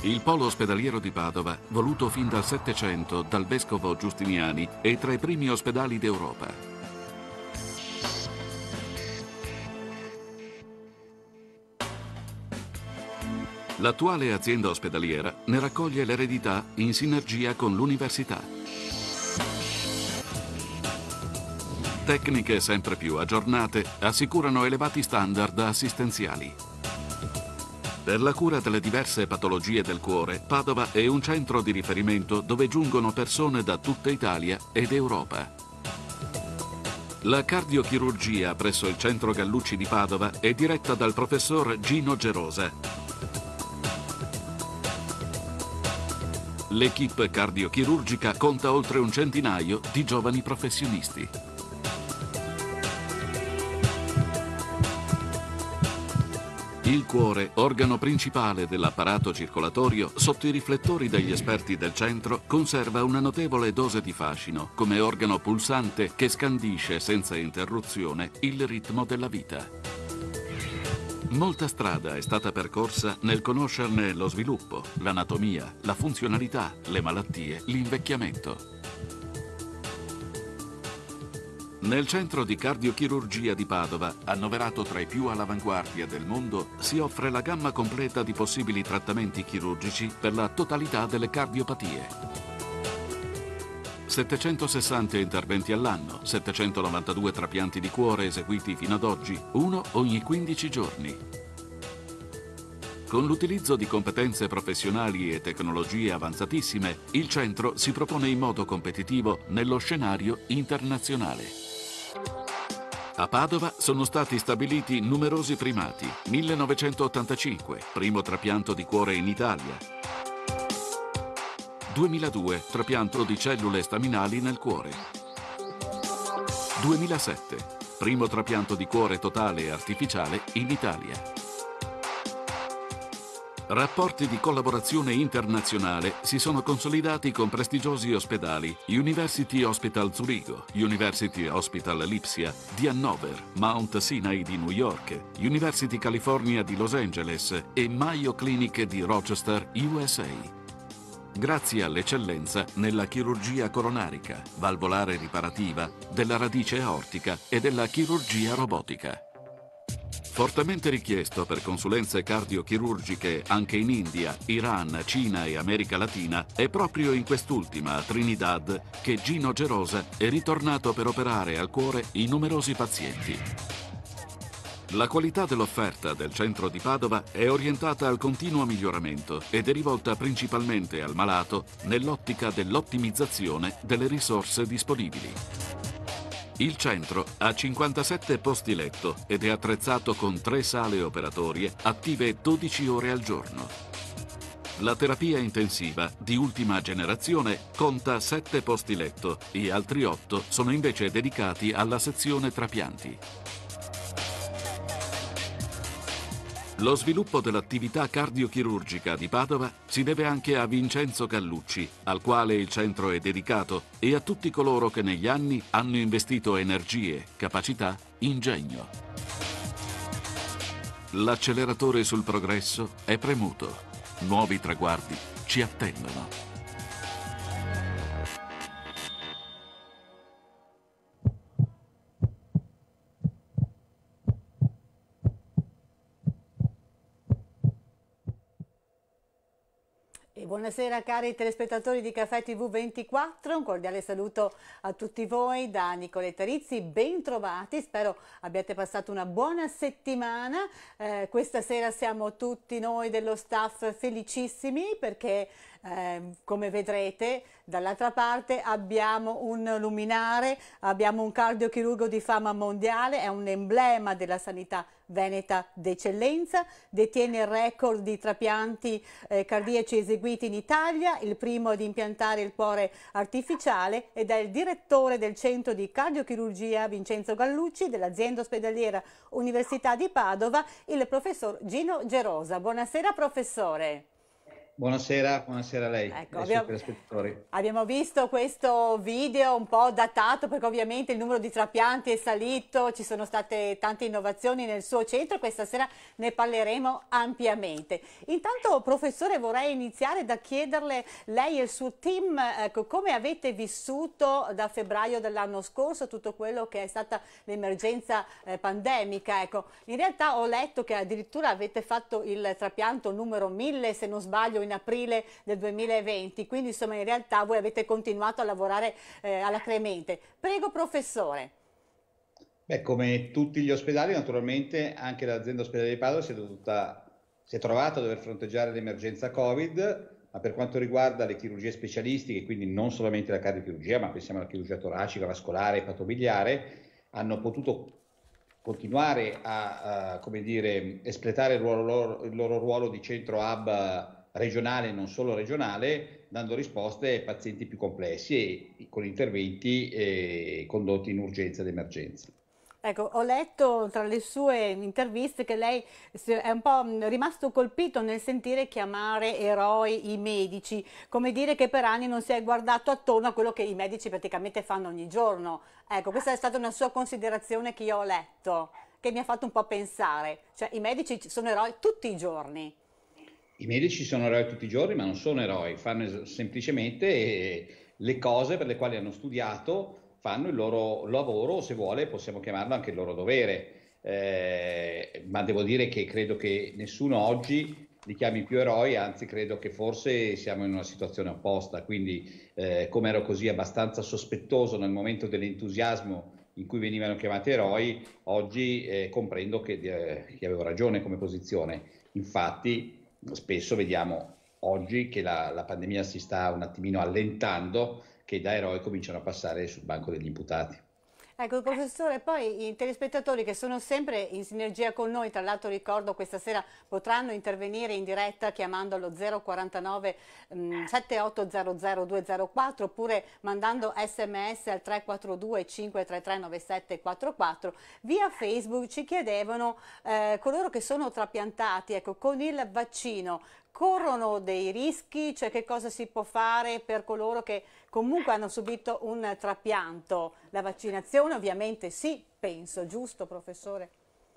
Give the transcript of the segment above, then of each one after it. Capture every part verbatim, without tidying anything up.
Il polo ospedaliero di Padova, voluto fin dal Settecento dal vescovo Giustiniani, è tra i primi ospedali d'Europa. L'attuale azienda ospedaliera ne raccoglie l'eredità in sinergia con l'università. Tecniche sempre più aggiornate assicurano elevati standard assistenziali. Per la cura delle diverse patologie del cuore, Padova è un centro di riferimento dove giungono persone da tutta Italia ed Europa. La cardiochirurgia presso il centro Gallucci di Padova è diretta dal professor Gino Gerosa. L'equipe cardiochirurgica conta oltre un centinaio di giovani professionisti. Il cuore, organo principale dell'apparato circolatorio, sotto i riflettori degli esperti del centro, conserva una notevole dose di fascino, come organo pulsante che scandisce senza interruzione il ritmo della vita. Molta strada è stata percorsa nel conoscerne lo sviluppo, l'anatomia, la funzionalità, le malattie, l'invecchiamento. Nel centro di cardiochirurgia di Padova, annoverato tra i più all'avanguardia del mondo, si offre la gamma completa di possibili trattamenti chirurgici per la totalità delle cardiopatie. settecentosessanta interventi all'anno, settecentonovantadue trapianti di cuore eseguiti fino ad oggi, uno ogni quindici giorni. Con l'utilizzo di competenze professionali e tecnologie avanzatissime, il centro si propone in modo competitivo nello scenario internazionale. A Padova sono stati stabiliti numerosi primati. millenovecentottantacinque, primo trapianto di cuore in Italia. duemiladue, trapianto di cellule staminali nel cuore. duemilasette, primo trapianto di cuore totale e artificiale in Italia. Rapporti di collaborazione internazionale si sono consolidati con prestigiosi ospedali: University Hospital Zurigo, University Hospital Lipsia di Hannover, Mount Sinai di New York, University California di Los Angeles e Mayo Clinic di Rochester, U S A. Grazie all'eccellenza nella chirurgia coronarica, valvolare riparativa, della radice aortica e della chirurgia robotica. Fortemente richiesto per consulenze cardiochirurgiche anche in India, Iran, Cina e America Latina, è proprio in quest'ultima, a Trinidad, che Gino Gerosa è ritornato per operare al cuore in numerosi pazienti. La qualità dell'offerta del centro di Padova è orientata al continuo miglioramento ed è rivolta principalmente al malato nell'ottica dell'ottimizzazione delle risorse disponibili. Il centro ha cinquantasette posti letto ed è attrezzato con tre sale operatorie attive dodici ore al giorno. La terapia intensiva di ultima generazione conta sette posti letto e altri otto sono invece dedicati alla sezione trapianti. Lo sviluppo dell'attività cardiochirurgica di Padova si deve anche a Vincenzo Gallucci, al quale il centro è dedicato, e a tutti coloro che negli anni hanno investito energie, capacità, ingegno. L'acceleratore sul progresso è premuto. Nuovi traguardi ci attendono. E buonasera cari telespettatori di Caffè T V ventiquattro, un cordiale saluto a tutti voi da Nicoletta Rizzi, ben trovati, spero abbiate passato una buona settimana. Eh, questa sera siamo tutti noi dello staff felicissimi perché eh, come vedrete dall'altra parte abbiamo un luminare, abbiamo un cardiochirurgo di fama mondiale, è un emblema della sanità veneta d'eccellenza, detiene il record di trapianti eh, cardiaci eseguiti in Italia, il primo ad impiantare il cuore artificiale, ed è il direttore del centro di cardiochirurgia Vincenzo Gallucci dell'azienda ospedaliera Università di Padova, il professor Gino Gerosa. Buonasera professore. Buonasera, buonasera a lei Ecco, e ai suoi abbiamo, telespettatori. abbiamo visto questo video un po' datato perché ovviamente il numero di trapianti è salito, ci sono state tante innovazioni nel suo centro, questa sera ne parleremo ampiamente. Intanto, professore, vorrei iniziare da chiederle, lei e il suo team, ecco, come avete vissuto da febbraio dell'anno scorso tutto quello che è stata l'emergenza eh, pandemica. Ecco, in realtà ho letto che addirittura avete fatto il trapianto numero mille, se non sbaglio, in aprile del duemilaventi, quindi insomma in realtà voi avete continuato a lavorare eh, alacremente. Prego, professore. Beh, come tutti gli ospedali, naturalmente anche l'azienda ospedale di Padova si è dovuta, si è trovata a dover fronteggiare l'emergenza Covid, ma per quanto riguarda le chirurgie specialistiche, quindi non solamente la cardiochirurgia, ma pensiamo alla chirurgia toracica, vascolare, epatobiliare, hanno potuto continuare a, a, come dire, espletare il, ruolo loro, il loro ruolo di centro hub regionale, non solo regionale, dando risposte ai pazienti più complessi e con interventi eh, condotti in urgenza ed emergenza. Ecco, ho letto tra le sue interviste che lei è un po' rimasto colpito nel sentire chiamare eroi i medici, come dire che per anni non si è guardato attorno a quello che i medici praticamente fanno ogni giorno. Ecco, questa è stata una sua considerazione che io ho letto, che mi ha fatto un po' pensare. Cioè, i medici sono eroi tutti i giorni. I medici sono eroi tutti i giorni, ma non sono eroi, fanno semplicemente le cose per le quali hanno studiato, fanno il loro lavoro, o se vuole possiamo chiamarlo anche il loro dovere. Eh, ma devo dire che credo che nessuno oggi li chiami più eroi, anzi credo che forse siamo in una situazione opposta, quindi eh, come ero così abbastanza sospettoso nel momento dell'entusiasmo in cui venivano chiamati eroi, oggi eh, comprendo che, eh, che avevo ragione come posizione. Infatti spesso vediamo oggi che la, la pandemia si sta un attimino allentando, che da eroi cominciano a passare sul banco degli imputati. Ecco, professore, poi i telespettatori che sono sempre in sinergia con noi, tra l'altro ricordo questa sera potranno intervenire in diretta chiamando allo zero quarantanove sette otto zero zero due zero quattro oppure mandando sms al tre quattro due cinque tre tre nove sette quattro quattro. Via Facebook ci chiedevano eh, coloro che sono trapiantati, ecco, con il vaccino corrono dei rischi, cioè che cosa si può fare per coloro che comunque hanno subito un trapianto? La vaccinazione ovviamente sì, penso, giusto professore?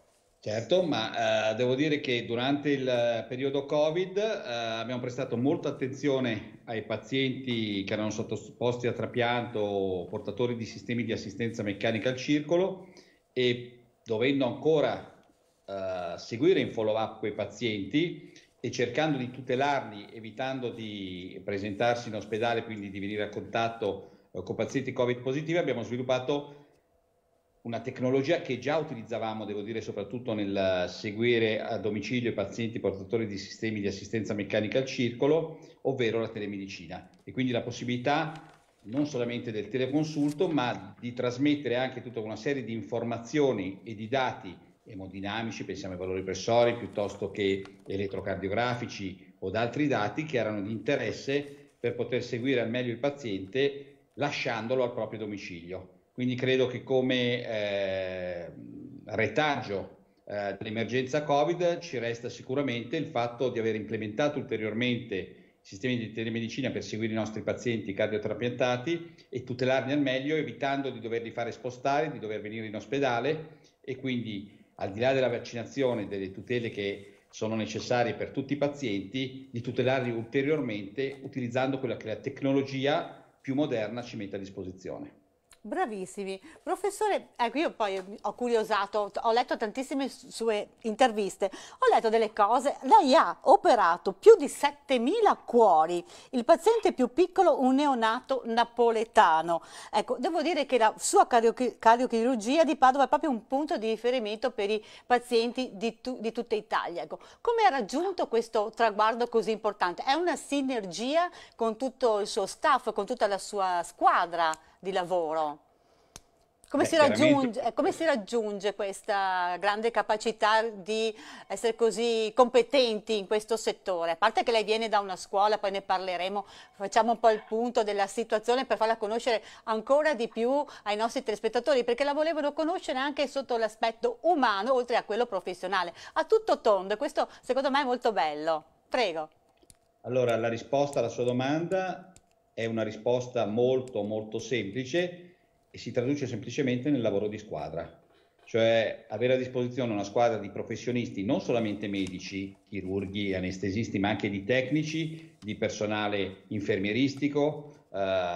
Certo, ma eh, devo dire che durante il periodo Covid eh, abbiamo prestato molta attenzione ai pazienti che erano sottoposti a trapianto o portatori di sistemi di assistenza meccanica al circolo e dovendo ancora eh, seguire in follow-up quei pazienti e cercando di tutelarli, evitando di presentarsi in ospedale, quindi di venire a contatto eh, con pazienti Covid positivi, abbiamo sviluppato una tecnologia che già utilizzavamo, devo dire, soprattutto nel seguire a domicilio i pazienti portatori di sistemi di assistenza meccanica al circolo, ovvero la telemedicina. E quindi la possibilità non solamente del teleconsulto, ma di trasmettere anche tutta una serie di informazioni e di dati emodinamici, pensiamo ai valori pressori, piuttosto che elettrocardiografici o ad altri dati che erano di interesse per poter seguire al meglio il paziente lasciandolo al proprio domicilio. Quindi credo che come eh, retaggio eh, dell'emergenza Covid ci resta sicuramente il fatto di aver implementato ulteriormente sistemi di telemedicina per seguire i nostri pazienti cardiotrapiantati e tutelarli al meglio, evitando di doverli fare spostare, di dover venire in ospedale e quindi al di là della vaccinazione e delle tutele che sono necessarie per tutti i pazienti, di tutelarli ulteriormente utilizzando quella che la tecnologia più moderna ci mette a disposizione. Bravissimi. Professore, ecco, io poi ho curiosato, ho letto tantissime sue interviste, ho letto delle cose, lei ha operato più di settemila cuori, il paziente più piccolo un neonato napoletano. Ecco, devo dire che la sua cardiochirurgia di Padova è proprio un punto di riferimento per i pazienti di, tu, di tutta Italia. Ecco, come ha raggiunto questo traguardo così importante? È una sinergia con tutto il suo staff, con tutta la sua squadra di lavoro? Come, Beh, si raggiunge, come si raggiunge questa grande capacità di essere così competenti in questo settore? A parte che lei viene da una scuola, poi ne parleremo, facciamo un po' il punto della situazione per farla conoscere ancora di più ai nostri telespettatori, perché la volevano conoscere anche sotto l'aspetto umano, oltre a quello professionale. A tutto tondo, questo secondo me è molto bello. Prego. Allora, la risposta alla sua domanda è una risposta molto molto semplice e si traduce semplicemente nel lavoro di squadra. Cioè avere a disposizione una squadra di professionisti, non solamente medici, chirurghi, anestesisti, ma anche di tecnici, di personale infermieristico,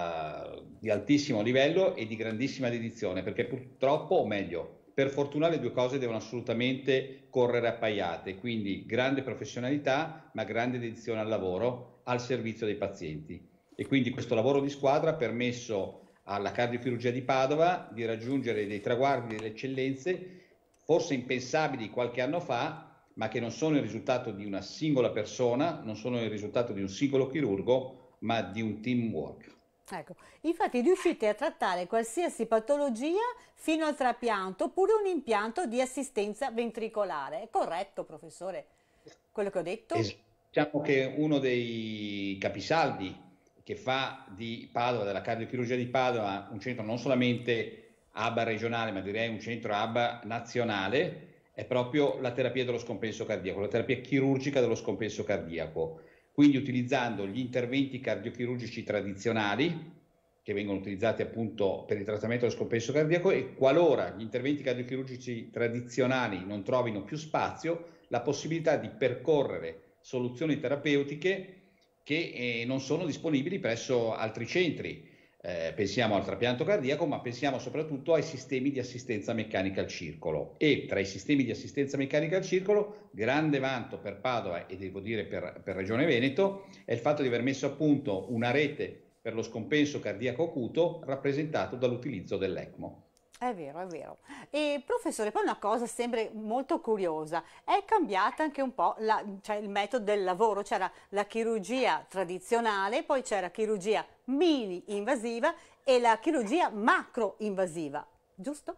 eh, di altissimo livello e di grandissima dedizione, perché purtroppo, o meglio, per fortuna le due cose devono assolutamente correre appaiate, quindi grande professionalità, ma grande dedizione al lavoro, al servizio dei pazienti. E quindi questo lavoro di squadra ha permesso alla cardiochirurgia di Padova di raggiungere dei traguardi, delle eccellenze forse impensabili qualche anno fa, ma che non sono il risultato di una singola persona, non sono il risultato di un singolo chirurgo, ma di un teamwork. Ecco, infatti riuscite a trattare qualsiasi patologia fino al trapianto oppure un impianto di assistenza ventricolare. È corretto, professore, quello che ho detto? Es- diciamo che uno dei capisaldi che fa di Padova, della cardiochirurgia di Padova, un centro non solamente hub regionale, ma direi un centro hub nazionale, è proprio la terapia dello scompenso cardiaco, la terapia chirurgica dello scompenso cardiaco. Quindi utilizzando gli interventi cardiochirurgici tradizionali, che vengono utilizzati appunto per il trattamento dello scompenso cardiaco, e qualora gli interventi cardiochirurgici tradizionali non trovino più spazio, la possibilità di percorrere soluzioni terapeutiche che eh, non sono disponibili presso altri centri. Eh, pensiamo al trapianto cardiaco, ma pensiamo soprattutto ai sistemi di assistenza meccanica al circolo. E tra i sistemi di assistenza meccanica al circolo, grande vanto per Padova e devo dire per, per Regione Veneto, è il fatto di aver messo a punto una rete per lo scompenso cardiaco acuto rappresentato dall'utilizzo dell'ECMO. È vero, è vero. E professore, poi una cosa sempre molto curiosa, è cambiata anche un po' la, cioè il metodo del lavoro, c'era la chirurgia tradizionale, poi c'era chirurgia mini-invasiva e la chirurgia macro-invasiva, giusto?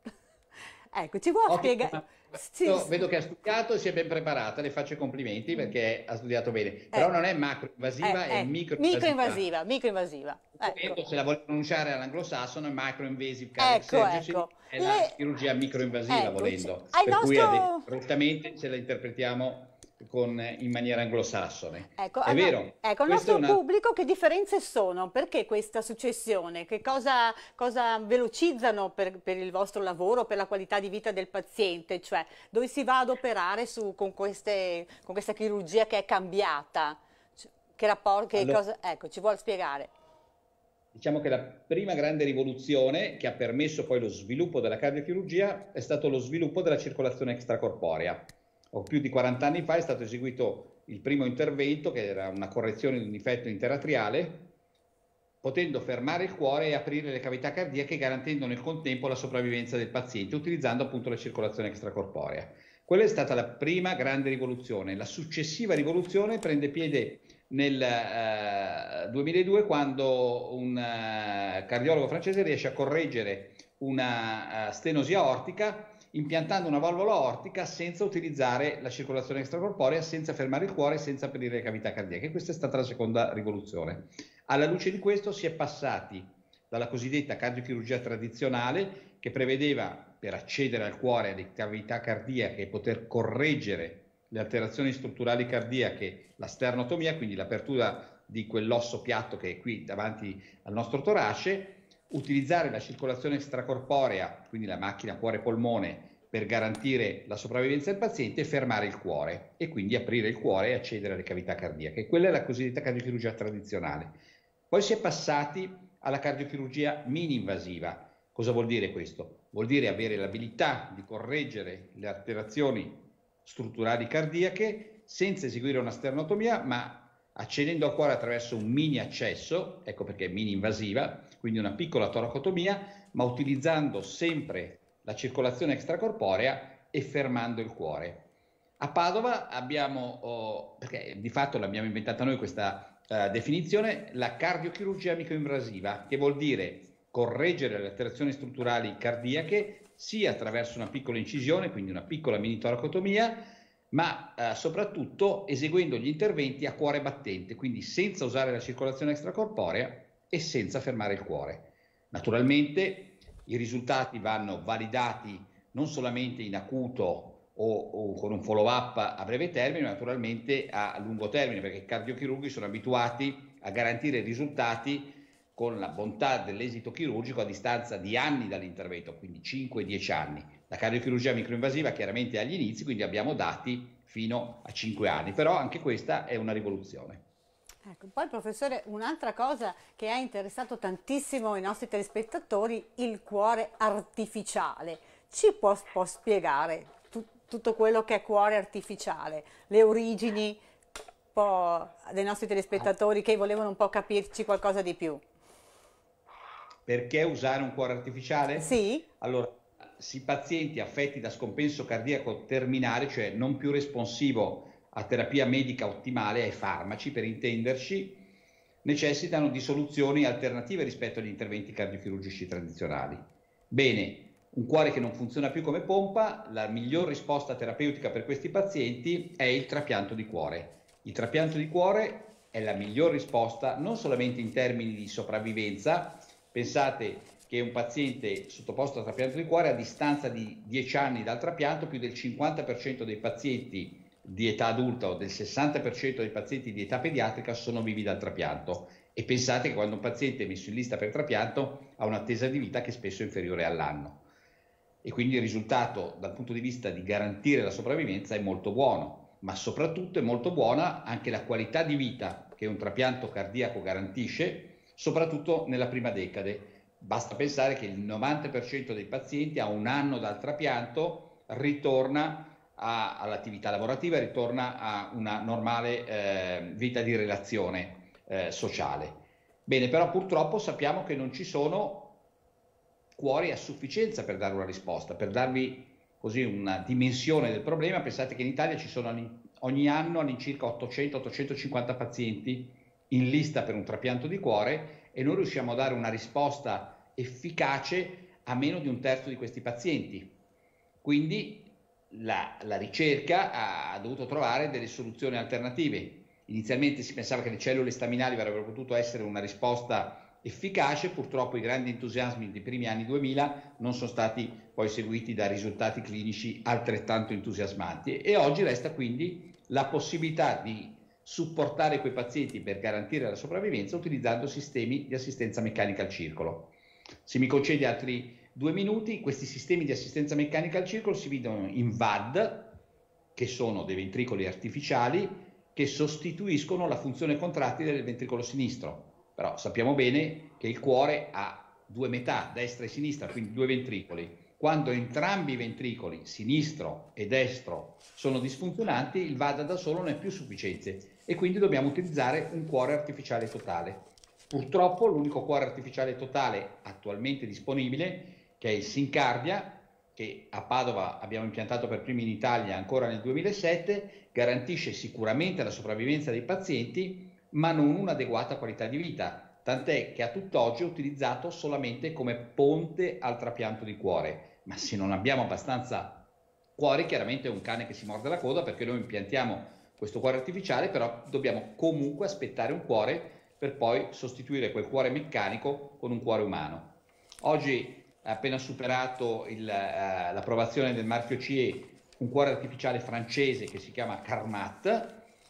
Ecco, ci vuole spiegare... Sì, vedo che ha studiato e si è ben preparata, le faccio i complimenti perché ha studiato bene, però eh, non è macroinvasiva, eh, è eh, microinvasiva. Microinvasiva, microinvasiva. Ecco. Se la vuole pronunciare all'anglosassone, microinvasive cardiac Ecco, surgery ecco. è la Le... chirurgia microinvasiva, Ecco, volendo, ai per nostro... cui correttamente ce la interpretiamo con, in maniera anglosassone. Ecco, È al, vero. ecco, al nostro una... pubblico che differenze sono? Perché questa successione? Che cosa, cosa velocizzano per, per il vostro lavoro, per la qualità di vita del paziente? Cioè, dove si va ad operare su, con, queste, con questa chirurgia che è cambiata? Che rapporto, che allora, cosa... Ecco, ci vuole spiegare. Diciamo che la prima grande rivoluzione che ha permesso poi lo sviluppo della cardiochirurgia è stato lo sviluppo della circolazione extracorporea. O più di quaranta anni fa è stato eseguito il primo intervento, che era una correzione di un difetto interatriale, potendo fermare il cuore e aprire le cavità cardiache, garantendo nel contempo la sopravvivenza del paziente, utilizzando appunto la circolazione extracorporea. Quella è stata la prima grande rivoluzione. La successiva rivoluzione prende piede nel uh, duemiladue, quando un uh, cardiologo francese riesce a correggere una uh, stenosi aortica impiantando una valvola aortica senza utilizzare la circolazione extracorporea, senza fermare il cuore, senza aprire le cavità cardiache. Questa è stata la seconda rivoluzione. Alla luce di questo si è passati dalla cosiddetta cardiochirurgia tradizionale, che prevedeva, per accedere al cuore, alle cavità cardiache e poter correggere le alterazioni strutturali cardiache, la sternotomia, quindi l'apertura di quell'osso piatto che è qui davanti al nostro torace, utilizzare la circolazione extracorporea, quindi la macchina cuore-polmone, per garantire la sopravvivenza del paziente e fermare il cuore e quindi aprire il cuore e accedere alle cavità cardiache. Quella è la cosiddetta cardiochirurgia tradizionale. Poi si è passati alla cardiochirurgia mini-invasiva. Cosa vuol dire questo? Vuol dire avere l'abilità di correggere le alterazioni strutturali cardiache senza eseguire una sternotomia, ma accedendo al cuore attraverso un mini accesso, ecco perché è mini invasiva, quindi una piccola toracotomia, ma utilizzando sempre la circolazione extracorporea e fermando il cuore. A Padova abbiamo, oh, perché di fatto l'abbiamo inventata noi questa uh, definizione, la cardiochirurgia microinvasiva, che vuol dire correggere le alterazioni strutturali cardiache sia attraverso una piccola incisione, quindi una piccola mini toracotomia, ma eh, soprattutto eseguendo gli interventi a cuore battente, quindi senza usare la circolazione extracorporea e senza fermare il cuore. Naturalmente i risultati vanno validati non solamente in acuto o, o con un follow up a breve termine, ma naturalmente a lungo termine, perché i cardiochirurghi sono abituati a garantire risultati con la bontà dell'esito chirurgico a distanza di anni dall'intervento, quindi cinque dieci anni. La cardiochirurgia microinvasiva chiaramente è agli inizi, quindi abbiamo dati fino a cinque anni, però anche questa è una rivoluzione. Ecco, poi professore, un'altra cosa che ha interessato tantissimo i nostri telespettatori, il cuore artificiale. Ci può, può spiegare tu, tutto quello che è cuore artificiale, le origini un po' dei nostri telespettatori che volevano un po' capirci qualcosa di più? Perché usare un cuore artificiale? Sì. Allora, i pazienti affetti da scompenso cardiaco terminale, cioè non più responsivo a terapia medica ottimale, ai farmaci per intenderci, necessitano di soluzioni alternative rispetto agli interventi cardiochirurgici tradizionali. Bene, un cuore che non funziona più come pompa, la miglior risposta terapeutica per questi pazienti è il trapianto di cuore. Il trapianto di cuore è la miglior risposta non solamente in termini di sopravvivenza. Pensate che un paziente sottoposto a trapianto di cuore a distanza di dieci anni dal trapianto, più del cinquanta per cento dei pazienti di età adulta o del sessanta per cento dei pazienti di età pediatrica sono vivi dal trapianto. E pensate che quando un paziente è messo in lista per trapianto ha un'attesa di vita che spesso è inferiore all'anno. E quindi il risultato dal punto di vista di garantire la sopravvivenza è molto buono, ma soprattutto è molto buona anche la qualità di vita che un trapianto cardiaco garantisce, soprattutto nella prima decade. Basta pensare che il novanta per cento dei pazienti a un anno dal trapianto ritorna all'attività lavorativa, ritorna a una normale eh, vita di relazione eh, sociale. Bene, però purtroppo sappiamo che non ci sono cuori a sufficienza per dare una risposta. Per darvi così una dimensione del problema, pensate che in Italia ci sono ogni anno all'incirca ottocento ottocentocinquanta pazienti in lista per un trapianto di cuore e noi riusciamo a dare una risposta efficace a meno di un terzo di questi pazienti. Quindi la, la ricerca ha, ha dovuto trovare delle soluzioni alternative. Inizialmente si pensava che le cellule staminali avrebbero potuto essere una risposta efficace, purtroppo i grandi entusiasmi dei primi anni duemila non sono stati poi seguiti da risultati clinici altrettanto entusiasmanti e oggi resta quindi la possibilità di supportare quei pazienti per garantire la sopravvivenza utilizzando sistemi di assistenza meccanica al circolo. Se mi concedi altri due minuti, questi sistemi di assistenza meccanica al circolo si dividono in V A D, che sono dei ventricoli artificiali che sostituiscono la funzione contrattile del ventricolo sinistro. Però sappiamo bene che il cuore ha due metà, destra e sinistra, quindi due ventricoli. Quando entrambi i ventricoli, sinistro e destro, sono disfunzionanti, il V A D da solo non è più sufficiente e quindi dobbiamo utilizzare un cuore artificiale totale. Purtroppo l'unico cuore artificiale totale attualmente disponibile, che è il Syncardia, che a Padova abbiamo impiantato per primi in Italia ancora nel duemilasette, garantisce sicuramente la sopravvivenza dei pazienti, ma non un'adeguata qualità di vita, tant'è che a tutt'oggi è utilizzato solamente come ponte al trapianto di cuore. Ma se non abbiamo abbastanza cuori, chiaramente è un cane che si morde la coda, perché noi impiantiamo questo cuore artificiale, però dobbiamo comunque aspettare un cuore per poi sostituire quel cuore meccanico con un cuore umano. Oggi è appena superato il, uh, l'approvazione del marchio C E un cuore artificiale francese che si chiama Carmat,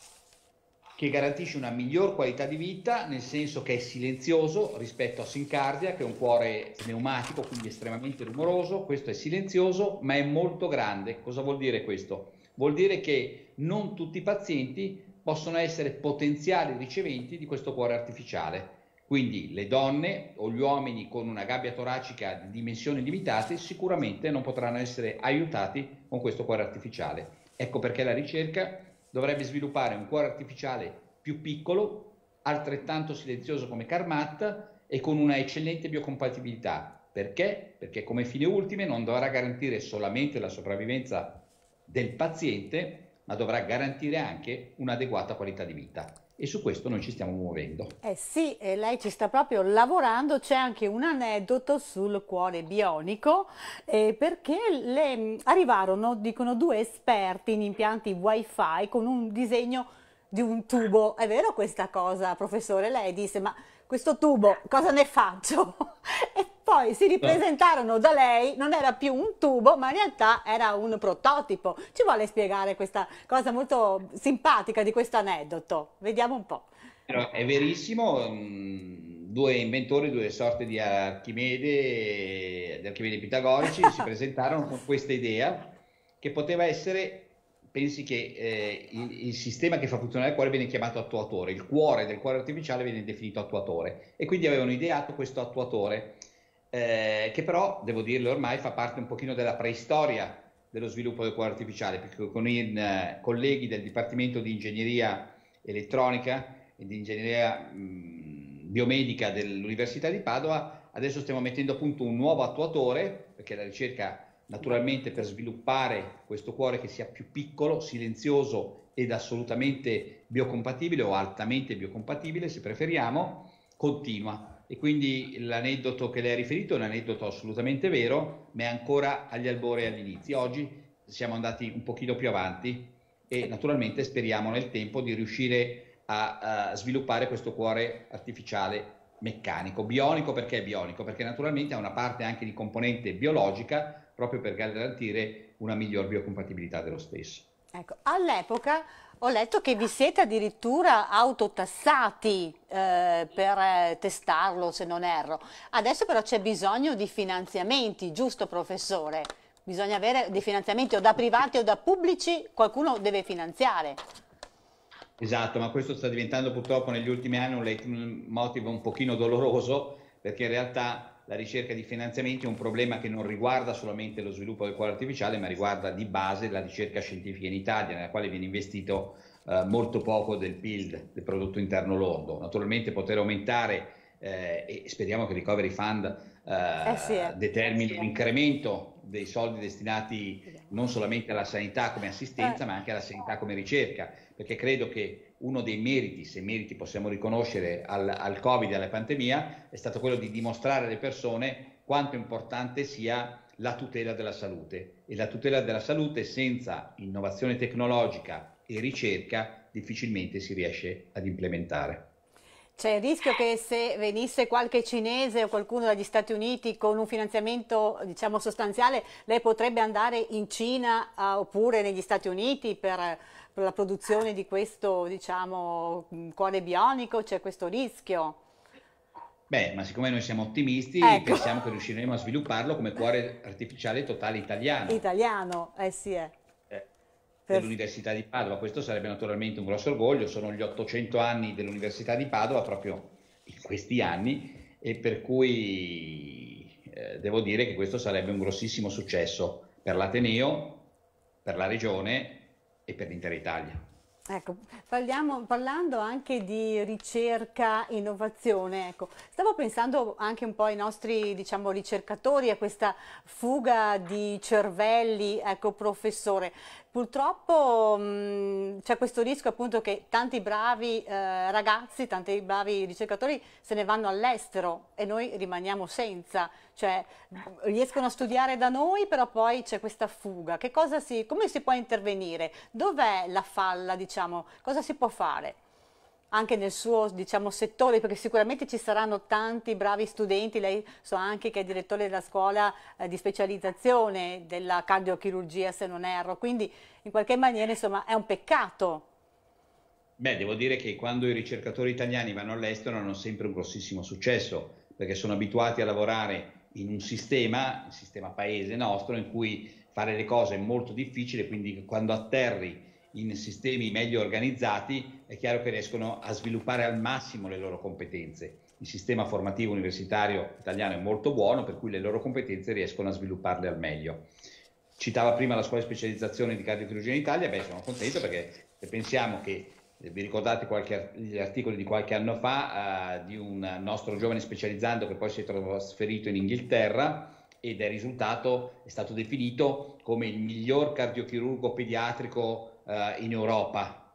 che garantisce una miglior qualità di vita, nel senso che è silenzioso rispetto a Syncardia, che è un cuore pneumatico, quindi estremamente rumoroso. Questo è silenzioso, ma è molto grande. Cosa vuol dire questo? Vuol dire che non tutti i pazienti possono essere potenziali riceventi di questo cuore artificiale. Quindi le donne o gli uomini con una gabbia toracica di dimensioni limitate sicuramente non potranno essere aiutati con questo cuore artificiale. Ecco perché la ricerca dovrebbe sviluppare un cuore artificiale più piccolo, altrettanto silenzioso come Carmat e con una eccellente biocompatibilità. Perché? Perché come fine ultime non dovrà garantire solamente la sopravvivenza del paziente, ma dovrà garantire anche un'adeguata qualità di vita. E su questo noi ci stiamo muovendo. Eh sì, e lei ci sta proprio lavorando. C'è anche un aneddoto sul cuore bionico, eh, perché le arrivarono, dicono, due esperti in impianti Wi-Fi con un disegno di un tubo. È vero questa cosa, professore? Lei disse, ma questo tubo cosa ne faccio? E Poi si ripresentarono da lei, non era più un tubo, ma in realtà era un prototipo. Ci vuole spiegare questa cosa molto simpatica di questo aneddoto? Vediamo un po'. È verissimo, due inventori, due sorte di Archimede, di Archimede pitagorici, si presentarono con questa idea che poteva essere, pensi che eh, il, il sistema che fa funzionare il cuore viene chiamato attuatore, il cuore del cuore artificiale viene definito attuatore, e quindi avevano ideato questo attuatore, eh, che però, devo dirlo ormai, fa parte un pochino della preistoria dello sviluppo del cuore artificiale, perché con i eh, colleghi del Dipartimento di Ingegneria Elettronica e di Ingegneria mh, Biomedica dell'Università di Padova adesso stiamo mettendo a punto un nuovo attuatore, perché la ricerca naturalmente per sviluppare questo cuore che sia più piccolo, silenzioso ed assolutamente biocompatibile o altamente biocompatibile, se preferiamo, continua. E quindi l'aneddoto che lei ha riferito è un aneddoto assolutamente vero, ma è ancora agli albori e agli inizi. Oggi siamo andati un pochino più avanti e naturalmente speriamo nel tempo di riuscire a, a sviluppare questo cuore artificiale meccanico. Bionico perché è bionico? Perché naturalmente ha una parte anche di componente biologica, proprio per garantire una miglior biocompatibilità dello stesso. Ecco, all'epoca ho letto che vi siete addirittura autotassati eh, per eh, testarlo, se non erro. Adesso però c'è bisogno di finanziamenti, giusto professore? Bisogna avere dei finanziamenti o da privati o da pubblici, qualcuno deve finanziare. Esatto, ma questo sta diventando purtroppo negli ultimi anni un leitmotiv un pochino doloroso, perché in realtà la ricerca di finanziamenti è un problema che non riguarda solamente lo sviluppo del cuore artificiale, ma riguarda di base la ricerca scientifica in Italia, nella quale viene investito eh, molto poco del P I L, del prodotto interno lordo. Naturalmente poter aumentare, eh, e speriamo che il Recovery Fund eh, eh sì, eh. determini un incremento dei soldi destinati non solamente alla sanità come assistenza, ma anche alla sanità come ricerca, perché credo che uno dei meriti, se meriti possiamo riconoscere al, al Covid e alla pandemia, è stato quello di dimostrare alle persone quanto importante sia la tutela della salute, e la tutela della salute senza innovazione tecnologica e ricerca difficilmente si riesce ad implementare. C'è il rischio che se venisse qualche cinese o qualcuno dagli Stati Uniti con un finanziamento, diciamo, sostanziale, lei potrebbe andare in Cina uh, oppure negli Stati Uniti per, per la produzione di questo, diciamo, cuore bionico? C'è questo rischio? Beh, ma siccome noi siamo ottimisti, ecco, pensiamo che riusciremo a svilupparlo come cuore artificiale totale italiano. Italiano, eh sì, è. Dell'Università di Padova. Questo sarebbe naturalmente un grosso orgoglio, sono gli ottocento anni dell'Università di Padova proprio in questi anni, e per cui eh, devo dire che questo sarebbe un grossissimo successo per l'Ateneo, per la Regione e per l'intera Italia. Ecco, parliamo, parlando anche di ricerca, innovazione, ecco, stavo pensando anche un po' ai nostri, diciamo, ricercatori, a questa fuga di cervelli, ecco, professore. Purtroppo c'è questo rischio appunto che tanti bravi eh, ragazzi, tanti bravi ricercatori se ne vanno all'estero e noi rimaniamo senza, cioè riescono a studiare da noi però poi c'è questa fuga. Che cosa si, come si può intervenire? Dov'è la falla, diciamo? Cosa si può fare? Anche nel suo, diciamo, settore, perché sicuramente ci saranno tanti bravi studenti, lei so anche che è direttore della scuola eh, di specializzazione della cardiochirurgia, se non erro, quindi in qualche maniera, insomma, è un peccato. Beh, devo dire che quando i ricercatori italiani vanno all'estero hanno sempre un grossissimo successo, perché sono abituati a lavorare in un sistema, il sistema paese nostro, in cui fare le cose è molto difficile, quindi quando atterri in sistemi meglio organizzati è chiaro che riescono a sviluppare al massimo le loro competenze. Il sistema formativo universitario italiano è molto buono, per cui le loro competenze riescono a svilupparle al meglio. Citava prima la scuola di specializzazione di cardiochirurgia in Italia, beh, sono contento perché se pensiamo che, eh, vi ricordate qualche, gli articoli di qualche anno fa eh, di un nostro giovane specializzando che poi si è trasferito in Inghilterra ed è risultato, è stato definito come il miglior cardiochirurgo pediatrico in Europa,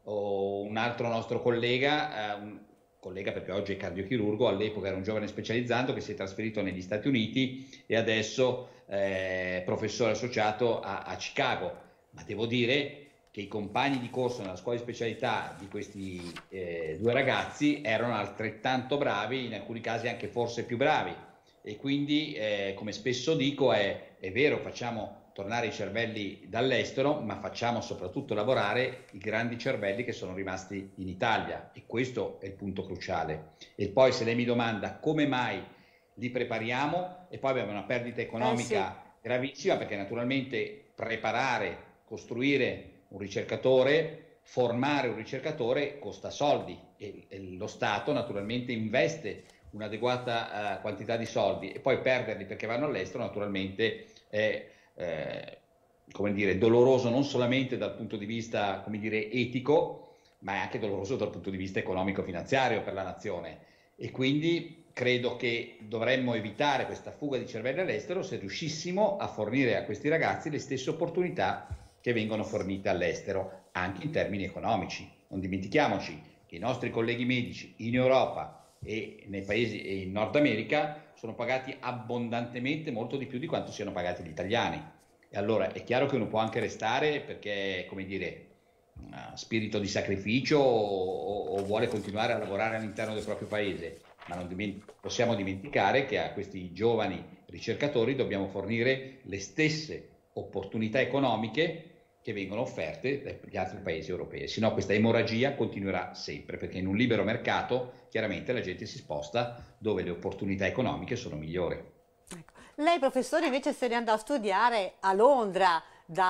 o un altro nostro collega, eh, un collega perché oggi è cardiochirurgo, all'epoca era un giovane specializzando che si è trasferito negli Stati Uniti e adesso è eh, professore associato a, a Chicago. Ma devo dire che i compagni di corso nella scuola di specialità di questi eh, due ragazzi erano altrettanto bravi, in alcuni casi anche forse più bravi, e quindi, eh, come spesso dico, è, è vero, facciamo tornare i cervelli dall'estero, ma facciamo soprattutto lavorare i grandi cervelli che sono rimasti in Italia, e questo è il punto cruciale. E poi se lei mi domanda come mai li prepariamo, e poi abbiamo una perdita economica eh sì. gravissima, perché naturalmente preparare, costruire un ricercatore, formare un ricercatore costa soldi, e, e lo Stato naturalmente investe un'adeguata uh, quantità di soldi, e poi perderli perché vanno all'estero naturalmente è eh, come dire, doloroso non solamente dal punto di vista, come dire, etico, ma è anche doloroso dal punto di vista economico-finanziario per la nazione. E quindi credo che dovremmo evitare questa fuga di cervelli all'estero se riuscissimo a fornire a questi ragazzi le stesse opportunità che vengono fornite all'estero, anche in termini economici. Non dimentichiamoci che i nostri colleghi medici in Europa e nei paesi e in Nord America sono pagati abbondantemente molto di più di quanto siano pagati gli italiani. E allora è chiaro che uno può anche restare perché, come dire, spirito di sacrificio o, o vuole continuare a lavorare all'interno del proprio paese, ma non diment- possiamo dimenticare che a questi giovani ricercatori dobbiamo fornire le stesse opportunità economiche che vengono offerte dagli altri paesi europei, se no questa emorragia continuerà sempre, perché in un libero mercato chiaramente la gente si sposta dove le opportunità economiche sono migliori. Ecco. Lei, professore, invece se ne andò a studiare a Londra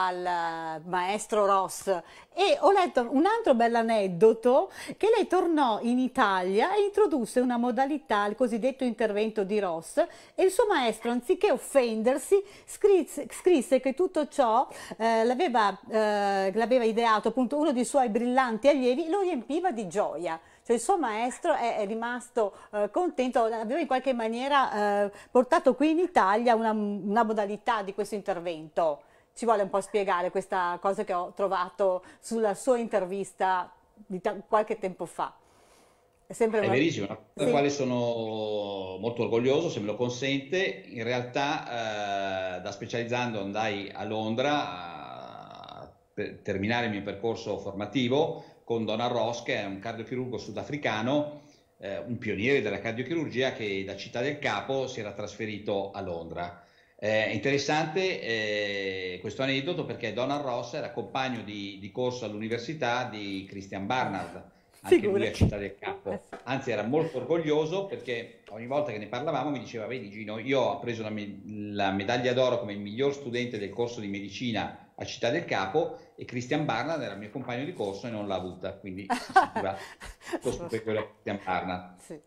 dal maestro Ross, e ho letto un altro bell'aneddoto, che lei tornò in Italia e introdusse una modalità, il cosiddetto intervento di Ross, e il suo maestro, anziché offendersi, scrisse, scrisse che tutto ciò eh, l'aveva eh, l'aveva ideato appunto uno dei suoi brillanti allievi, lo riempiva di gioia. Cioè il suo maestro è, è rimasto eh, contento, aveva in qualche maniera eh, portato qui in Italia una, una modalità di questo intervento. Ci vuole un po' spiegare questa cosa che ho trovato sulla sua intervista di qualche tempo fa. È, sempre una... è verissimo, una cosa sì. della quale sono molto orgoglioso, se me lo consente. In realtà eh, da specializzando andai a Londra a, per terminare il mio percorso formativo con Donald Ross, che è un cardiochirurgo sudafricano, eh, un pioniere della cardiochirurgia, che da Città del Capo si era trasferito a Londra. È eh, interessante eh, questo aneddoto perché Donald Ross era compagno di, di corso all'università di Christian Barnard, anche lui a Città del Capo. Anzi, era molto orgoglioso perché ogni volta che ne parlavamo mi diceva: vedi Gino, io ho preso la, me la medaglia d'oro come il miglior studente del corso di medicina a Città del Capo, e Christian Barnard era il mio compagno di corso e non l'ha avuta, quindi si sentiva molto superiore a Christian Barnard. Sì.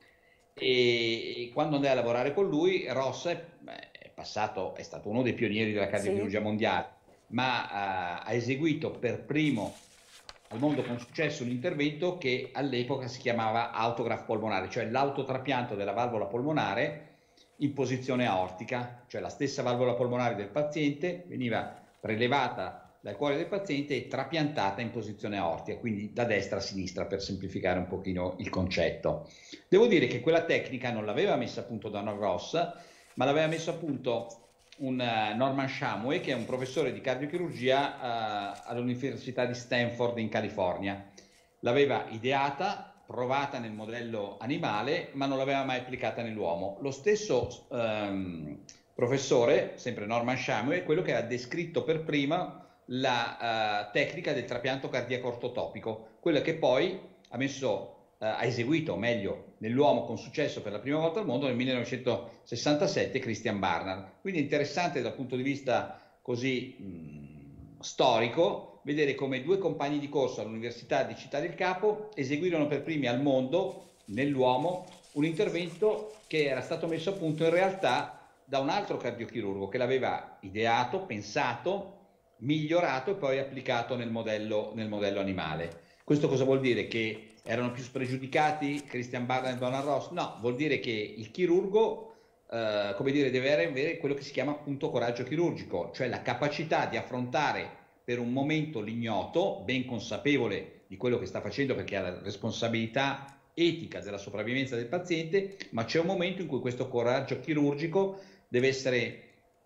E, e quando andai a lavorare con lui, Ross è, è passato, è stato uno dei pionieri della cardiochirurgia sì. mondiale, ma uh, ha eseguito per primo al mondo con successo un intervento che all'epoca si chiamava autografo polmonare, cioè l'autotrapianto della valvola polmonare in posizione aortica, cioè la stessa valvola polmonare del paziente veniva prelevata dal cuore del paziente e trapiantata in posizione aortica, quindi da destra a sinistra, per semplificare un pochino il concetto. Devo dire che quella tecnica non l'aveva messa a punto Donald Ross, ma l'aveva messa a punto un uh, Norman Shumway, che è un professore di cardiochirurgia uh, all'Università di Stanford in California. L'aveva ideata, provata nel modello animale, ma non l'aveva mai applicata nell'uomo. Lo stesso um, professore, sempre Norman Shumway, è quello che ha descritto per prima la uh, tecnica del trapianto cardiaco ortotopico, quella che poi ha messo ha eseguito, meglio, nell'uomo con successo per la prima volta al mondo nel millenovecentosessantasette Christian Barnard. Quindi è interessante dal punto di vista così mh, storico vedere come due compagni di corso all'Università di Città del Capo eseguirono per primi al mondo, nell'uomo, un intervento che era stato messo a punto in realtà da un altro cardiochirurgo che l'aveva ideato, pensato, migliorato e poi applicato nel modello, nel modello animale. Questo cosa vuol dire? Che erano più spregiudicati Christian Barnard e Donald Ross? No, vuol dire che il chirurgo, eh, come dire, deve avere quello che si chiama appunto coraggio chirurgico, cioè la capacità di affrontare per un momento l'ignoto, ben consapevole di quello che sta facendo perché ha la responsabilità etica della sopravvivenza del paziente, ma c'è un momento in cui questo coraggio chirurgico deve essere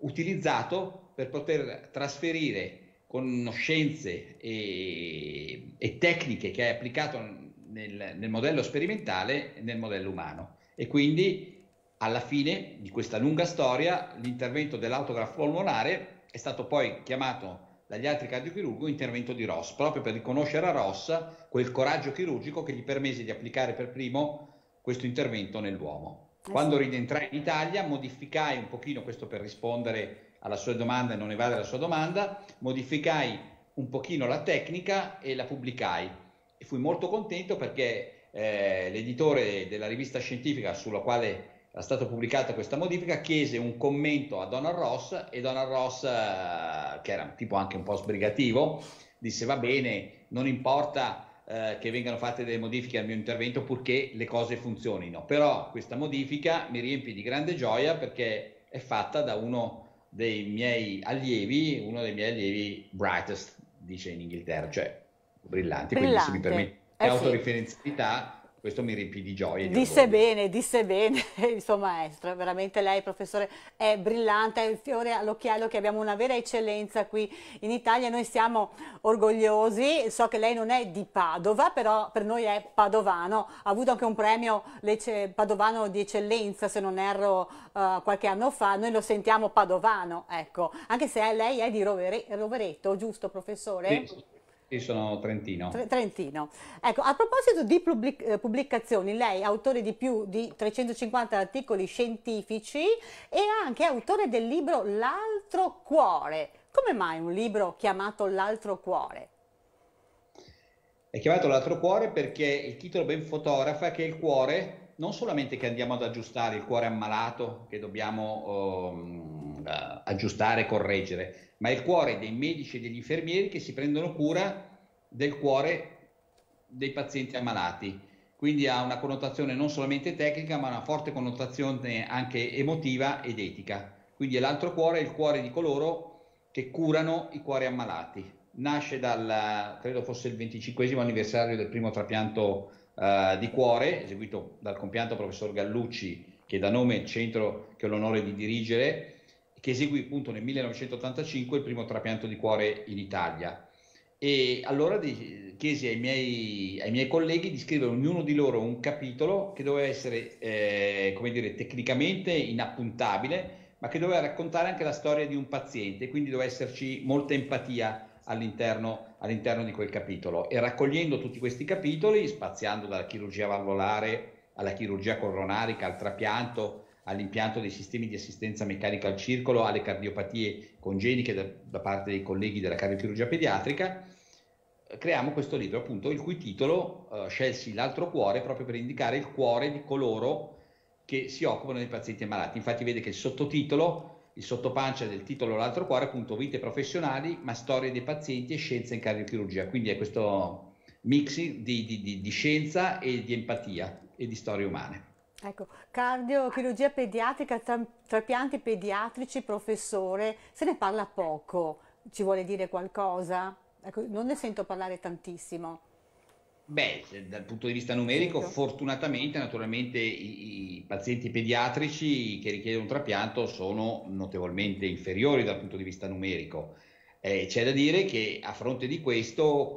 utilizzato per poter trasferire conoscenze e, e tecniche che hai applicato nel, nel modello sperimentale e nel modello umano. E quindi alla fine di questa lunga storia l'intervento dell'autografo polmonare è stato poi chiamato dagli altri cardiochirurghi intervento di Ross, proprio per riconoscere a Ross quel coraggio chirurgico che gli permise di applicare per primo questo intervento nell'uomo. Quando rientrai in Italia modificai un pochino, questo per rispondere alla sua domanda e non evadere la sua domanda, modificai un pochino la tecnica e la pubblicai e fui molto contento perché eh, l'editore della rivista scientifica sulla quale era stata pubblicata questa modifica chiese un commento a Donald Ross e Donald Ross, eh, che era un tipo anche un po' sbrigativo, disse va bene, non importa eh, che vengano fatte delle modifiche al mio intervento purché le cose funzionino, però questa modifica mi riempie di grande gioia perché è fatta da uno dei miei allievi, uno dei miei allievi brightest, dice in Inghilterra, cioè brillanti, Brillante. Quindi se mi permette Eh sì. autoreferenzialità, questo mi riempì di gioia e di Disse orgoglio. bene, disse bene il suo maestro, veramente lei, professore, è brillante, è il fiore all'occhiello che abbiamo una vera eccellenza qui in Italia, noi siamo orgogliosi, so che lei non è di Padova, però per noi è padovano, ha avuto anche un premio padovano di eccellenza, se non erro, uh, qualche anno fa, noi lo sentiamo padovano, ecco, anche se lei è di Rovere, Rovereto, giusto professore? Sì. Io sono trentino. Trentino. Ecco, a proposito di pubblic pubblicazioni, lei è autore di più di trecentocinquanta articoli scientifici e anche autore del libro L'altro cuore. Come mai un libro chiamato L'altro cuore? È chiamato L'altro cuore perché il titolo ben fotografa che il cuore, non solamente che andiamo ad aggiustare il cuore ammalato, che dobbiamo um, aggiustare e correggere, ma il cuore dei medici e degli infermieri che si prendono cura del cuore dei pazienti ammalati. Quindi ha una connotazione non solamente tecnica, ma una forte connotazione anche emotiva ed etica. Quindi l'altro cuore è il cuore di coloro che curano i cuori ammalati. Nasce dal, credo fosse il venticinquesimo anniversario del primo trapianto uh, di cuore, eseguito dal compianto professor Gallucci, che dà nome al centro che ho l'onore di dirigere, che eseguì appunto nel millenovecentottantacinque il primo trapianto di cuore in Italia. E allora chiesi ai miei, ai miei colleghi di scrivere ognuno di loro un capitolo che doveva essere, eh, come dire, tecnicamente inappuntabile, ma che doveva raccontare anche la storia di un paziente, quindi doveva esserci molta empatia all'interno all'interno di quel capitolo. E raccogliendo tutti questi capitoli, spaziando dalla chirurgia valvolare alla chirurgia coronarica, al trapianto, all'impianto dei sistemi di assistenza meccanica al circolo, alle cardiopatie congenite da, da parte dei colleghi della cardiochirurgia pediatrica, creiamo questo libro, appunto, il cui titolo eh, scelsi L'altro cuore proprio per indicare il cuore di coloro che si occupano dei pazienti ammalati. Infatti vede che il sottotitolo, il sottopancia del titolo L'altro cuore, appunto, vite professionali, ma storie dei pazienti e scienza in cardiochirurgia. Quindi è questo mix di, di, di, di scienza e di empatia e di storie umane. Ecco, cardiochirurgia pediatrica, tra, trapianti pediatrici, professore, se ne parla poco, ci vuole dire qualcosa? Ecco, non ne sento parlare tantissimo. Beh, dal punto di vista numerico, Certo. fortunatamente, naturalmente i, i pazienti pediatrici che richiedono un trapianto sono notevolmente inferiori dal punto di vista numerico. Eh, c'è da dire che a fronte di questo,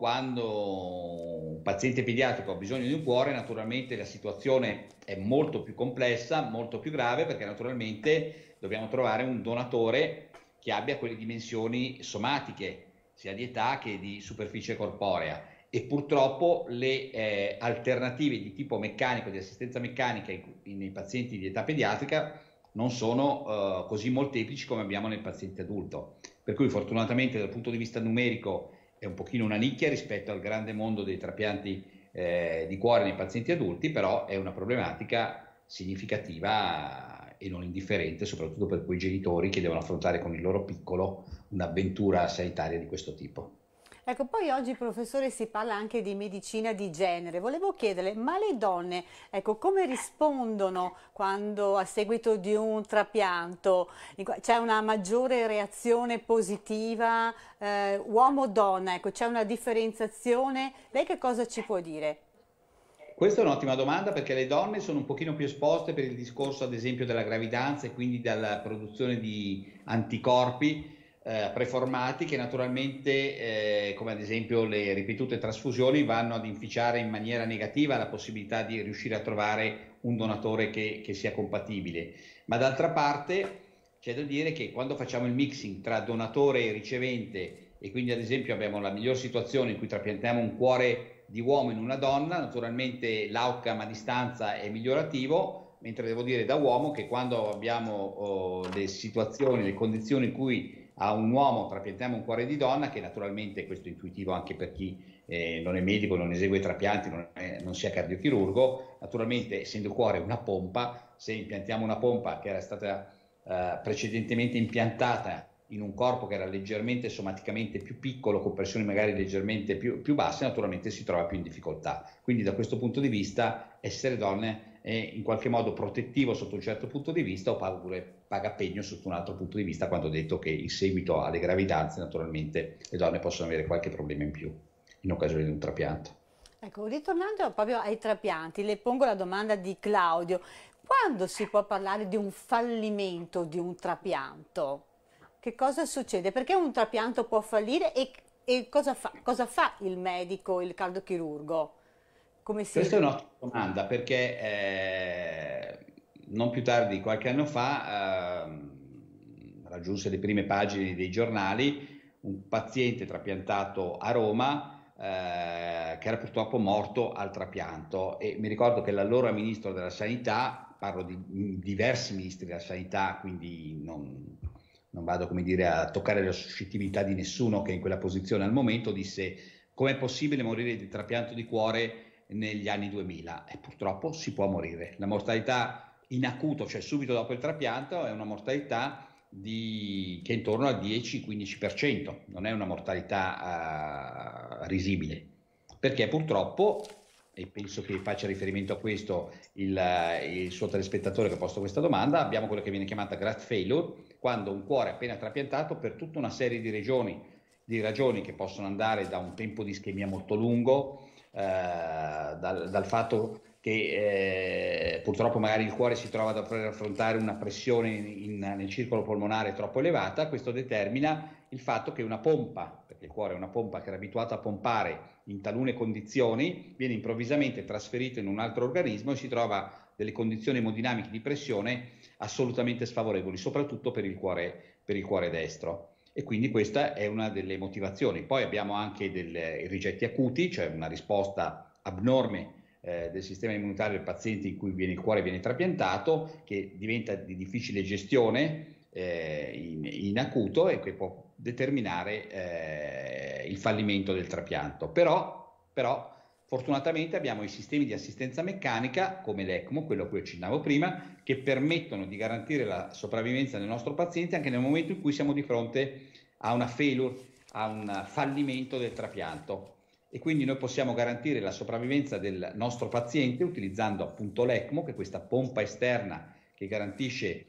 quando un paziente pediatrico ha bisogno di un cuore, naturalmente la situazione è molto più complessa, molto più grave, perché naturalmente dobbiamo trovare un donatore che abbia quelle dimensioni somatiche, sia di età che di superficie corporea. E purtroppo le eh, alternative di tipo meccanico, di assistenza meccanica nei pazienti di età pediatrica non sono uh, così molteplici come abbiamo nel paziente adulto. Per cui fortunatamente dal punto di vista numerico è un pochino una nicchia rispetto al grande mondo dei trapianti eh, di cuore nei pazienti adulti, però è una problematica significativa e non indifferente, soprattutto per quei genitori che devono affrontare con il loro piccolo un'avventura sanitaria di questo tipo. Ecco, poi oggi, professore, si parla anche di medicina di genere. Volevo chiederle, ma le donne, ecco, come rispondono quando a seguito di un trapianto c'è una maggiore reazione positiva, eh, uomo-donna, ecco, c'è una differenziazione? Lei che cosa ci può dire? Questa è un'ottima domanda perché le donne sono un pochino più esposte per il discorso, ad esempio, della gravidanza e quindi dalla produzione di anticorpi Eh, preformati che naturalmente, eh, come ad esempio le ripetute trasfusioni, vanno ad inficiare in maniera negativa la possibilità di riuscire a trovare un donatore che, che sia compatibile. Ma d'altra parte c'è da dire che quando facciamo il mixing tra donatore e ricevente, e quindi ad esempio abbiamo la miglior situazione in cui trapiantiamo un cuore di uomo in una donna, naturalmente l'outcome a distanza è migliorativo, mentre devo dire da uomo che quando abbiamo oh, le situazioni, le condizioni in cui a un uomo trapiantiamo un cuore di donna, che naturalmente questo è intuitivo anche per chi eh, non è medico, non esegue trapianti, non, è, non sia cardiochirurgo, naturalmente essendo il cuore una pompa, se impiantiamo una pompa che era stata Uh, precedentemente impiantata in un corpo che era leggermente somaticamente più piccolo, con pressioni magari leggermente più, più basse, naturalmente si trova più in difficoltà. Quindi da questo punto di vista essere donne è in qualche modo protettivo sotto un certo punto di vista, o paga, pure, paga pegno sotto un altro punto di vista, quando ho detto che in seguito alle gravidanze naturalmente le donne possono avere qualche problema in più in occasione di un trapianto. Ecco, ritornando proprio ai trapianti, le pongo la domanda di Claudio. Quando si può parlare di un fallimento di un trapianto? Che cosa succede? Perché un trapianto può fallire e, e cosa fa? Cosa fa il medico, il cardiochirurgo? Come si... Questa è un'ottima domanda, perché eh, non più tardi di qualche anno fa eh, raggiunse le prime pagine dei giornali un paziente trapiantato a Roma eh, che era purtroppo morto al trapianto, e mi ricordo che l'allora ministro della Sanità, parlo di diversi ministri della Sanità, quindi non, non vado, come dire, a toccare la suscettibilità di nessuno che è in quella posizione al momento, disse: com'è possibile morire di trapianto di cuore negli anni duemila? E purtroppo si può morire. La mortalità in acuto, cioè subito dopo il trapianto, è una mortalità di, che è intorno al dieci quindici per cento, non è una mortalità uh, risibile, perché purtroppo, e penso che faccia riferimento a questo il, il suo telespettatore che ha posto questa domanda, abbiamo quello che viene chiamata graft failure, quando un cuore appena trapiantato, per tutta una serie di ragioni, di ragioni che possono andare da un tempo di ischemia molto lungo, eh, dal, dal fatto che eh, purtroppo magari il cuore si trova ad affrontare una pressione in, in, nel circolo polmonare troppo elevata, questo determina il fatto che una pompa, perché il cuore è una pompa che era abituata a pompare in talune condizioni, viene improvvisamente trasferito in un altro organismo e si trova delle condizioni emodinamiche di pressione assolutamente sfavorevoli, soprattutto per il cuore, per il cuore destro. E quindi questa è una delle motivazioni. Poi abbiamo anche dei rigetti acuti, cioè una risposta abnorme eh, del sistema immunitario del paziente in cui viene, il cuore viene trapiantato, che diventa di difficile gestione eh, in, in acuto e che può determinare eh, il fallimento del trapianto. Però, però fortunatamente abbiamo i sistemi di assistenza meccanica come l'ECMO, quello a cui accennavo prima, che permettono di garantire la sopravvivenza del nostro paziente anche nel momento in cui siamo di fronte a una failure, a un fallimento del trapianto. E quindi noi possiamo garantire la sopravvivenza del nostro paziente utilizzando appunto l'ECMO, che è questa pompa esterna che garantisce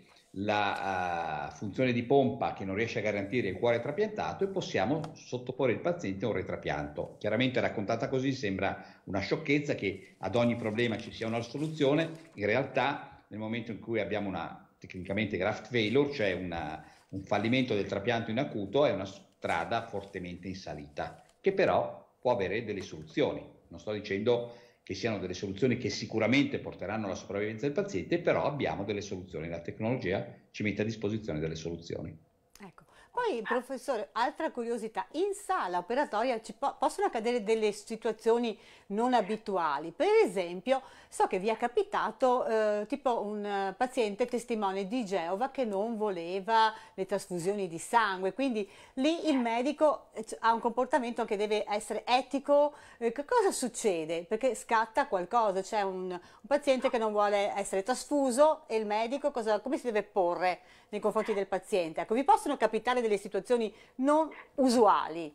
la uh, funzione di pompa che non riesce a garantire il cuore trapiantato, e possiamo sottoporre il paziente a un retrapianto. Chiaramente raccontata così sembra una sciocchezza, che ad ogni problema ci sia una soluzione. In realtà nel momento in cui abbiamo una tecnicamente graft failure, cioè una, un fallimento del trapianto in acuto, è una strada fortemente in salita, che però può avere delle soluzioni. Non sto dicendo che siano delle soluzioni che sicuramente porteranno alla sopravvivenza del paziente, però abbiamo delle soluzioni, la tecnologia ci mette a disposizione delle soluzioni. Ecco. Poi, professore, altra curiosità, in sala operatoria ci po possono accadere delle situazioni non abituali. Per esempio, so che vi è capitato eh, tipo un uh, paziente testimone di Geova che non voleva le trasfusioni di sangue, quindi lì il medico ha un comportamento che deve essere etico. Eh, che cosa succede? Perché scatta qualcosa, c'è un, un paziente che non vuole essere trasfuso e il medico cosa, come si deve porre nei confronti del paziente? Ecco, vi possono capitare delle situazioni non usuali?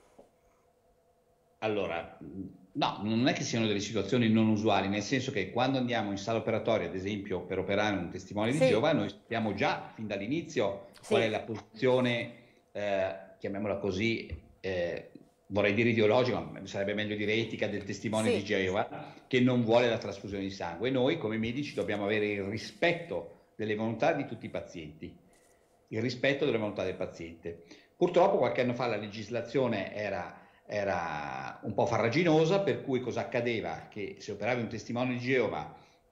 Allora, no, non è che siano delle situazioni non usuali, nel senso che quando andiamo in sala operatoria, ad esempio per operare un testimone di Sì. Geova, noi sappiamo già fin dall'inizio Sì. qual è la posizione, eh, chiamiamola così, eh, vorrei dire ideologica, ma sarebbe meglio dire etica, del testimone Sì. di Geova, che non vuole la trasfusione di sangue. Noi come medici dobbiamo avere il rispetto delle volontà di tutti i pazienti, il rispetto delle volontà del paziente. Purtroppo qualche anno fa la legislazione era, era un po' farraginosa, per cui cosa accadeva? Che se operavi un testimone di Geova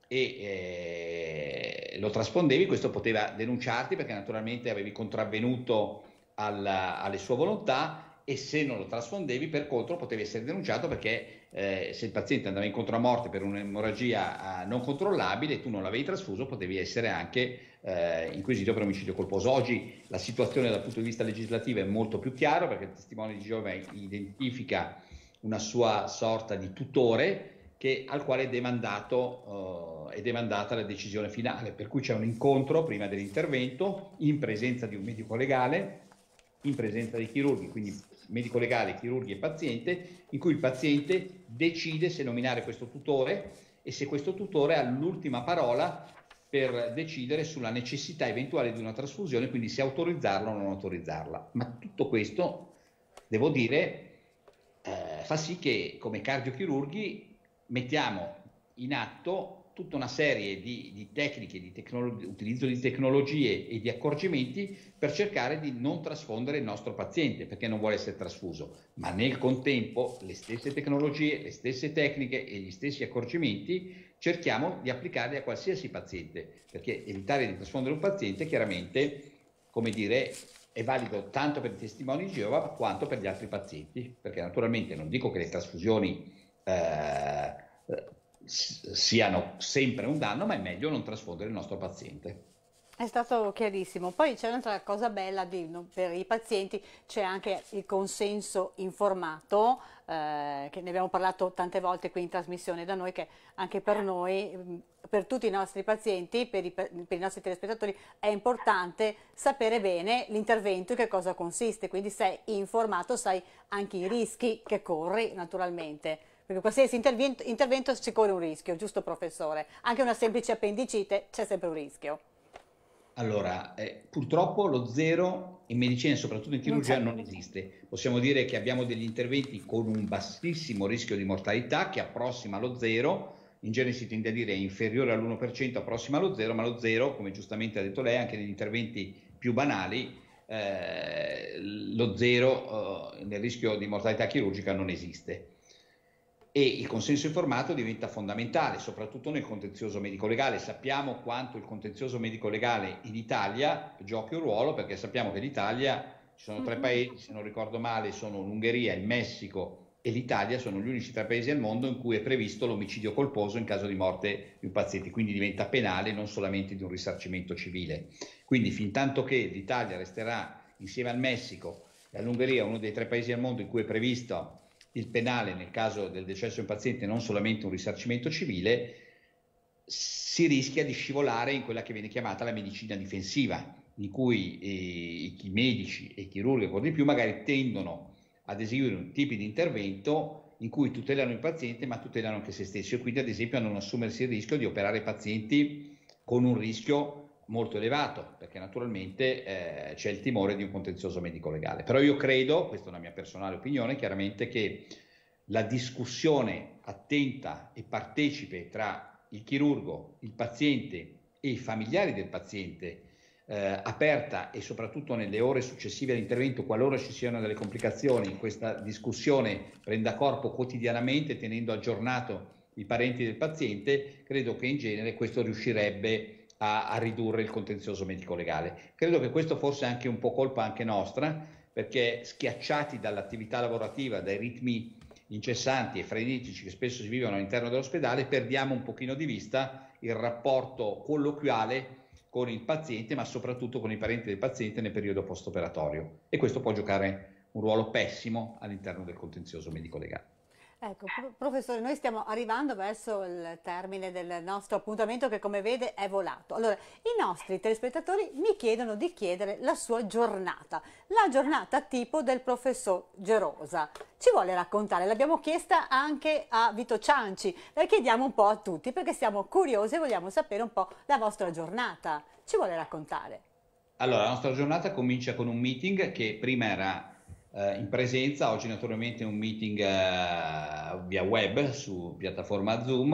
e eh, lo trasfondevi, questo poteva denunciarti perché naturalmente avevi contravvenuto alla, alle sue volontà, e se non lo trasfondevi per contro potevi essere denunciato perché eh, se il paziente andava incontro a morte per un'emorragia eh, non controllabile e tu non l'avevi trasfuso, potevi essere anche eh, inquisito per omicidio colposo. Oggi la situazione dal punto di vista legislativo è molto più chiara perché il testimone di Geova identifica una sua sorta di tutore che, al quale è demandato, uh, è demandata la decisione finale, per cui c'è un incontro prima dell'intervento in presenza di un medico legale, in presenza dei chirurghi, quindi medico legale, chirurghi e paziente, in cui il paziente decide se nominare questo tutore e se questo tutore ha l'ultima parola per decidere sulla necessità eventuale di una trasfusione, quindi se autorizzarla o non autorizzarla. Ma tutto questo, devo dire, eh, fa sì che come cardiochirurghi mettiamo in atto tutta una serie di, di tecniche, di utilizzo di tecnologie e di accorgimenti per cercare di non trasfondere il nostro paziente perché non vuole essere trasfuso, ma nel contempo le stesse tecnologie, le stesse tecniche e gli stessi accorgimenti cerchiamo di applicarli a qualsiasi paziente, perché evitare di trasfondere un paziente chiaramente, come dire, è valido tanto per i testimoni di Geova quanto per gli altri pazienti, perché naturalmente non dico che le trasfusioni eh, siano sempre un danno, ma è meglio non trasfondere il nostro paziente. È stato chiarissimo. Poi c'è un'altra cosa bella di, no, per i pazienti, c'è anche il consenso informato, eh, che ne abbiamo parlato tante volte qui in trasmissione da noi, che anche per noi, per tutti i nostri pazienti, per i, per i nostri telespettatori, è importante sapere bene l'intervento e che cosa consiste, quindi sei informato, sai anche i rischi che corri naturalmente. Perché qualsiasi intervento, intervento si corre un rischio, giusto professore? Anche una semplice appendicite c'è sempre un rischio. Allora, eh, purtroppo lo zero in medicina e soprattutto in chirurgia non, non esiste. Possiamo dire che abbiamo degli interventi con un bassissimo rischio di mortalità che approssima lo zero, in genere si tende a dire inferiore all'uno per cento, approssima lo zero, ma lo zero, come giustamente ha detto lei, anche negli interventi più banali, eh, lo zero eh, nel rischio di mortalità chirurgica non esiste. E il consenso informato diventa fondamentale, soprattutto nel contenzioso medico-legale. Sappiamo quanto il contenzioso medico-legale in Italia giochi un ruolo, perché sappiamo che l'Italia, ci sono tre paesi, se non ricordo male, sono l'Ungheria, il Messico e l'Italia, sono gli unici tre paesi al mondo in cui è previsto l'omicidio colposo in caso di morte di un paziente, quindi diventa penale, non solamente di un risarcimento civile. Quindi fin tanto che l'Italia resterà insieme al Messico e all'Ungheria uno dei tre paesi al mondo in cui è previsto il penale nel caso del decesso di un paziente, non solamente un risarcimento civile, si rischia di scivolare in quella che viene chiamata la medicina difensiva, in cui eh, i medici e i chirurghi, ancora di più, magari tendono ad eseguire un tipo di intervento in cui tutelano il paziente ma tutelano anche se stessi, e quindi ad esempio a non assumersi il rischio di operare pazienti con un rischio molto elevato, perché naturalmente eh, c'è il timore di un contenzioso medico-legale. Però io credo, questa è una mia personale opinione, chiaramente che la discussione attenta e partecipe tra il chirurgo, il paziente e i familiari del paziente, eh, aperta e soprattutto nelle ore successive all'intervento, qualora ci siano delle complicazioni, questa discussione prenda corpo quotidianamente tenendo aggiornato i parenti del paziente, credo che in genere questo riuscirebbe A, a ridurre il contenzioso medico-legale. Credo che questo fosse anche un po' colpa anche nostra, perché schiacciati dall'attività lavorativa, dai ritmi incessanti e frenetici che spesso si vivono all'interno dell'ospedale, perdiamo un pochino di vista il rapporto colloquiale con il paziente, ma soprattutto con i parenti del paziente nel periodo post-operatorio, e questo può giocare un ruolo pessimo all'interno del contenzioso medico-legale. Ecco, professore, noi stiamo arrivando verso il termine del nostro appuntamento che, come vede, è volato. Allora, i nostri telespettatori mi chiedono di chiedere la sua giornata, la giornata tipo del professor Gerosa. Ci vuole raccontare? L'abbiamo chiesta anche a Vito Cianci, la chiediamo un po' a tutti perché siamo curiosi e vogliamo sapere un po' la vostra giornata. Ci vuole raccontare? Allora, la nostra giornata comincia con un meeting che prima era in presenza, oggi naturalmente un meeting uh, via web su piattaforma Zoom.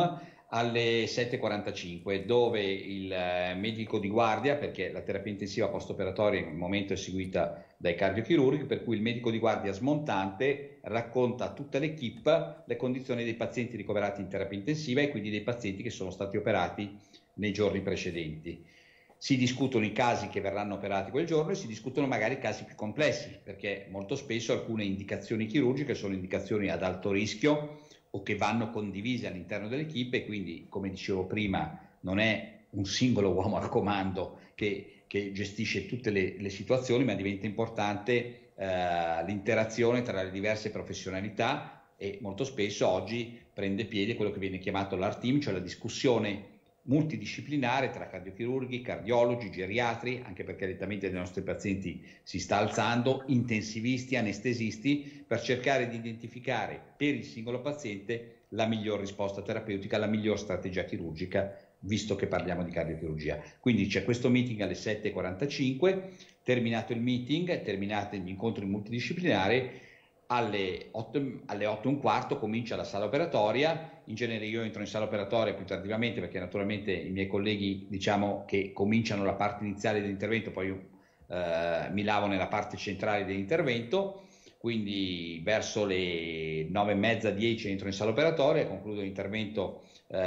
alle sette e quarantacinque, dove il medico di guardia, perché la terapia intensiva post-operatoria in un momento è seguita dai cardiochirurghi, per cui il medico di guardia smontante racconta a tutta l'equipe le condizioni dei pazienti ricoverati in terapia intensiva e quindi dei pazienti che sono stati operati nei giorni precedenti. Si discutono i casi che verranno operati quel giorno e si discutono magari casi più complessi, perché molto spesso alcune indicazioni chirurgiche sono indicazioni ad alto rischio o che vanno condivise all'interno dell'equipe e quindi, come dicevo prima, non è un singolo uomo al comando che, che gestisce tutte le, le situazioni, ma diventa importante eh, l'interazione tra le diverse professionalità e molto spesso oggi prende piede quello che viene chiamato l'A R team, cioè la discussione multidisciplinare tra cardiochirurghi, cardiologi, geriatri, anche perché l'età media dei nostri pazienti si sta alzando, intensivisti, anestesisti, per cercare di identificare per il singolo paziente la miglior risposta terapeutica, la miglior strategia chirurgica, visto che parliamo di cardiochirurgia. Quindi c'è questo meeting alle sette e quarantacinque, terminato il meeting, terminati gli incontri multidisciplinari, alle otto, alle otto e un quarto comincia la sala operatoria. In genere io entro in sala operatoria più tardivamente perché naturalmente i miei colleghi, diciamo, che cominciano la parte iniziale dell'intervento, poi io eh, mi lavo nella parte centrale dell'intervento, quindi verso le nove e mezza, dieci entro in sala operatoria e concludo l'intervento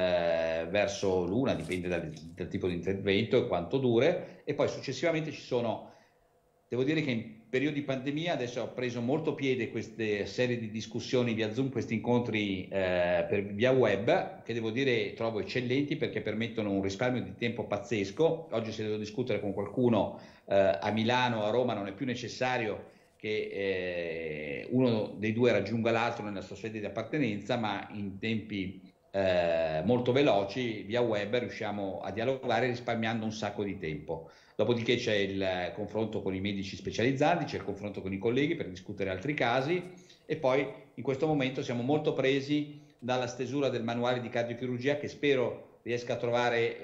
eh, verso l'una, dipende dal, dal tipo di intervento e quanto dure, e poi successivamente ci sono, devo dire che in periodo di pandemia adesso ho preso molto piede queste serie di discussioni via Zoom, questi incontri eh, per via web, che devo dire trovo eccellenti perché permettono un risparmio di tempo pazzesco. Oggi se devo discutere con qualcuno eh, a Milano o a Roma non è più necessario che eh, uno dei due raggiunga l'altro nella sua sede di appartenenza, ma in tempi eh, molto veloci via web riusciamo a dialogare risparmiando un sacco di tempo. Dopodiché c'è il confronto con i medici specializzati, c'è il confronto con i colleghi per discutere altri casi e poi in questo momento siamo molto presi dalla stesura del manuale di cardiochirurgia che spero riesca a trovare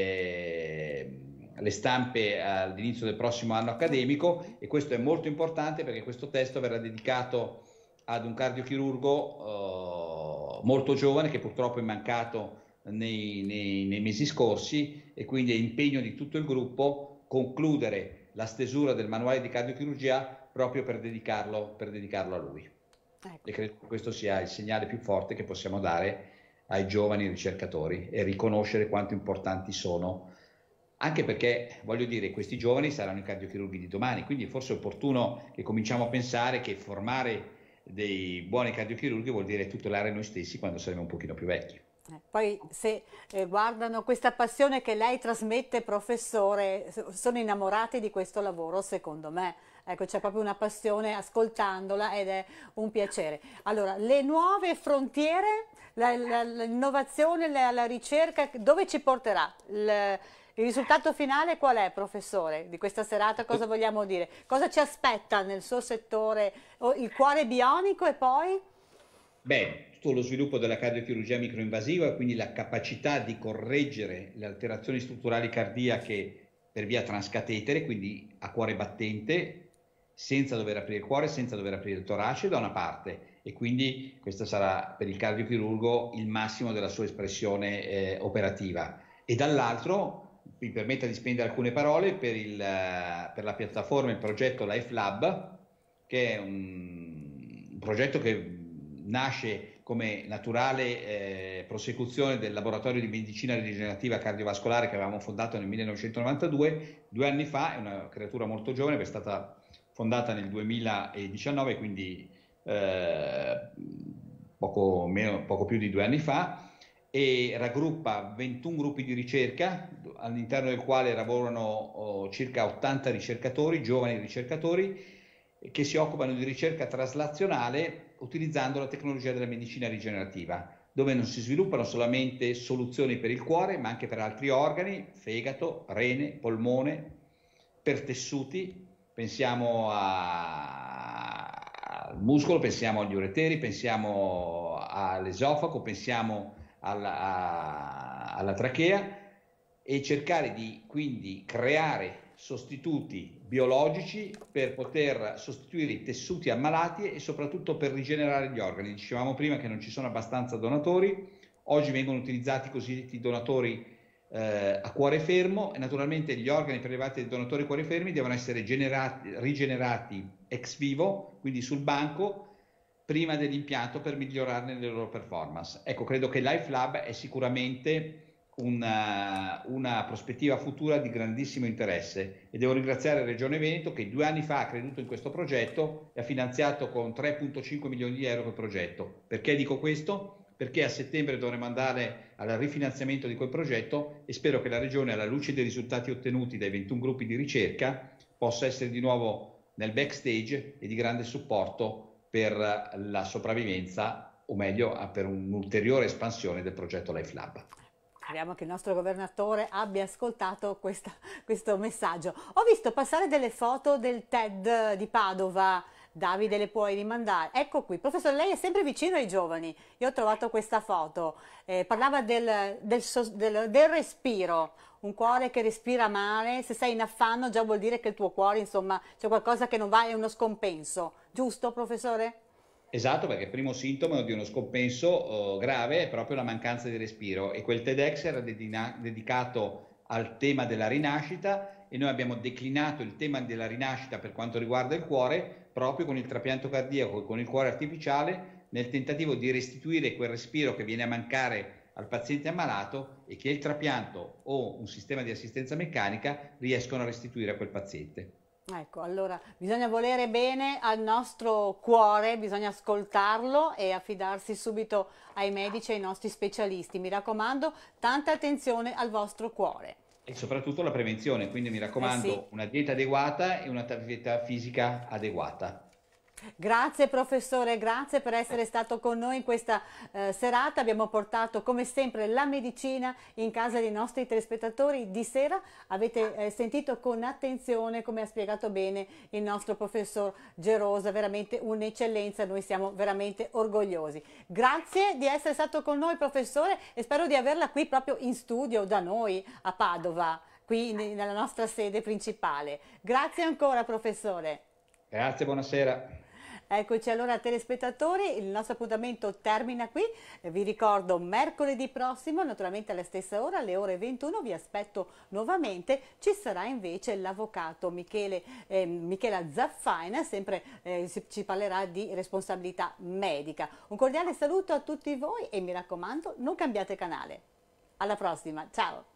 eh, le stampe all'inizio del prossimo anno accademico, e questo è molto importante perché questo testo verrà dedicato ad un cardiochirurgo eh, molto giovane che purtroppo è mancato nei, nei, nei mesi scorsi, e quindi è impegno di tutto il gruppo concludere la stesura del manuale di cardiochirurgia proprio per dedicarlo, per dedicarlo a lui. Ecco. E credo che questo sia il segnale più forte che possiamo dare ai giovani ricercatori e riconoscere quanto importanti sono, anche perché, voglio dire, questi giovani saranno i cardiochirurghi di domani, quindi forse è opportuno che cominciamo a pensare che formare dei buoni cardiochirurghi vuol dire tutelare noi stessi quando saremo un pochino più vecchi. Eh, poi se eh, guardano questa passione che lei trasmette, professore, sono innamorati di questo lavoro, secondo me. Ecco, c'è proprio una passione ascoltandola ed è un piacere. Allora, le nuove frontiere, l'innovazione, la, la ricerca, dove ci porterà? Il, il risultato finale qual è, professore, di questa serata? Cosa vogliamo dire? Cosa ci aspetta nel suo settore? Il cuore bionico e poi? Beh, tutto lo sviluppo della cardiochirurgia microinvasiva e quindi la capacità di correggere le alterazioni strutturali cardiache per via transcatetere, quindi a cuore battente, senza dover aprire il cuore, senza dover aprire il torace da una parte, e quindi questo sarà per il cardiochirurgo il massimo della sua espressione eh, operativa, e dall'altro mi permetta di spendere alcune parole per, il, per la piattaforma, il progetto LifeLab, che è un, un progetto che nasce come naturale eh, prosecuzione del laboratorio di medicina rigenerativa cardiovascolare che avevamo fondato nel millenovecentonovantadue, due anni fa. È una creatura molto giovane, è stata fondata nel duemiladiciannove, quindi eh, poco, meno, poco più di due anni fa, e raggruppa ventuno gruppi di ricerca all'interno del quale lavorano oh, circa ottanta ricercatori, giovani ricercatori, che si occupano di ricerca traslazionale utilizzando la tecnologia della medicina rigenerativa, dove non si sviluppano solamente soluzioni per il cuore, ma anche per altri organi, fegato, rene, polmone, per tessuti. Pensiamo a... al muscolo, pensiamo agli ureteri, pensiamo all'esofago, pensiamo alla, a... alla trachea, e cercare di quindi creare sostituti biologici per poter sostituire i tessuti ammalati e soprattutto per rigenerare gli organi. Dicevamo prima che non ci sono abbastanza donatori, Oggi vengono utilizzati i cosiddetti donatori eh, a cuore fermo e naturalmente gli organi prelevati dai donatori a cuore fermi devono essere generati, rigenerati ex vivo, quindi sul banco, prima dell'impianto per migliorarne le loro performance. Ecco, credo che LifeLab è sicuramente una, una prospettiva futura di grandissimo interesse e devo ringraziare Regione Veneto che due anni fa ha creduto in questo progetto e ha finanziato con tre virgola cinque milioni di euro quel progetto. Perché dico questo? Perché a settembre dovremo andare al rifinanziamento di quel progetto e spero che la Regione, alla luce dei risultati ottenuti dai ventuno gruppi di ricerca, possa essere di nuovo nel backstage e di grande supporto per la sopravvivenza, o meglio, per un'ulteriore espansione del progetto LifeLab. Speriamo che il nostro governatore abbia ascoltato questa, questo messaggio. Ho visto passare delle foto del TED di Padova. Davide, le puoi rimandare? Ecco qui, professore, lei è sempre vicino ai giovani. Io ho trovato questa foto, eh, parlava del, del, del, del respiro, un cuore che respira male. Se sei in affanno già vuol dire che il tuo cuore, insomma, c'è qualcosa che non va, è uno scompenso, giusto professore? Esatto, perché il primo sintomo di uno scompenso uh, grave è proprio la mancanza di respiro e quel TEDx era dedicato al tema della rinascita e noi abbiamo declinato il tema della rinascita per quanto riguarda il cuore proprio con il trapianto cardiaco e con il cuore artificiale nel tentativo di restituire quel respiro che viene a mancare al paziente ammalato e che il trapianto o un sistema di assistenza meccanica riescono a restituire a quel paziente. Ecco, allora bisogna volere bene al nostro cuore, bisogna ascoltarlo e affidarsi subito ai medici e ai nostri specialisti. Mi raccomando, tanta attenzione al vostro cuore. E soprattutto la prevenzione, quindi mi raccomando, eh sì, una dieta adeguata e un'attività fisica adeguata. Grazie professore, grazie per essere stato con noi in questa eh, serata. Abbiamo portato come sempre la medicina in casa dei nostri telespettatori di sera. Avete eh, sentito con attenzione come ha spiegato bene il nostro professor Gerosa, veramente un'eccellenza, noi siamo veramente orgogliosi. Grazie di essere stato con noi professore e spero di averla qui proprio in studio da noi a Padova, qui nella nostra sede principale. Grazie ancora professore. Grazie, buonasera. Eccoci allora telespettatori, il nostro appuntamento termina qui, vi ricordo mercoledì prossimo, naturalmente alla stessa ora, alle ore ventuno, vi aspetto nuovamente, ci sarà invece l'avvocato Michele, eh, Michela Zaffaina, sempre eh, ci parlerà di responsabilità medica. Un cordiale saluto a tutti voi e mi raccomando non cambiate canale. Alla prossima, ciao!